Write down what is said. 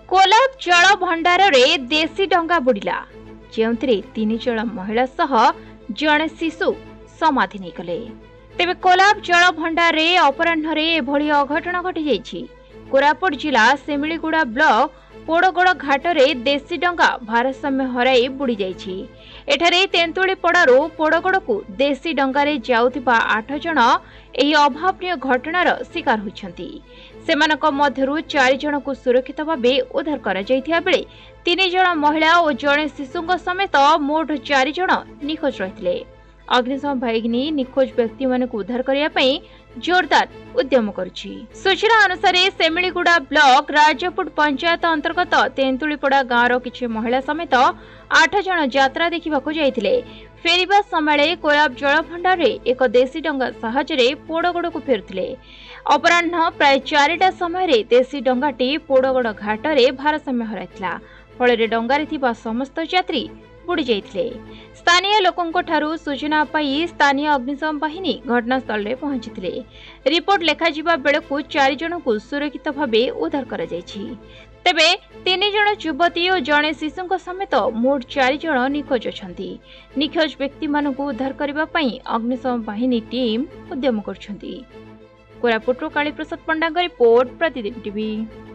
कोलाब जल भंडार रे देशी डंगा बुड़िला जो तीन जन महिला सह जड़े शिशु समाधि नहीं गले। तेबे कोलाब जल भंडार रे अपराह्न रे एभली अघटन घटी जाइछि। कोरापुट जिला सेमिलीगुड़ा ब्लॉक पोड़गड़ घाट रे देशी डंगा भारसाम्य हराई बुड़ी जाइछि। एठारे तेंतुलीपड़ारू पोड़गड़ को देशी डंगारे जाउथिबा 8 जन एही अभावनीय घटनार शिकार होइछन्ति। सेमानक मध्यरु 4 जन को सुरक्षित भावे उद्धार करा जाइथिया बेले 3 जन महिला और जड़े शिशुंक समेत मोट 4 जन निखोज रहिथिले। अग्निशम बाहिनी निखोज व्यक्ति मानक उद्धार करिया पई जोरदार उद्यम करुछि। सूचना अनुसार सेमिलीगुड़ा ब्लॉक राजपुट पंचायत अंतर्गत तेंतुलीपड़ा गाँवर किछि महिला समेत 8 जन यात्रा देखिबाकू जाइथिले। फेरिबा समय कोलाब जल भंडार रे एक देशी डंगा साहाय्य पोड़गड़ को फेरुथिले। अपराह्न प्राय 4टा समय देशी डंगाटी पोड़गड़ घाट रे भारसाम्य हराइथिला। फଳରେ डंगारे थिबा समस्त यात्री बुड़ी जाइथिले। स्थानीय लोकंको ठारू सूचना पाई स्थानीय अग्निशम बाहिनी घटनास्थल रे पहुंचीथिले। रिपोर्ट लेखा जिबा बेलकू 4 जन को सुरक्षित भावे उद्धार करा जाइछि। तेबे 3 जन युवती और जड़े शिशुंक समेत मोट 4 जन निखोज अछंती। निखोज व्यक्ति मानकू उद्धार करबा पई अग्निशम बाहिनी टीम उद्यम करछंती। कोरापुटरो कालीप्रसाद पंडांग रिपोर्ट प्रतिदिन टीवी।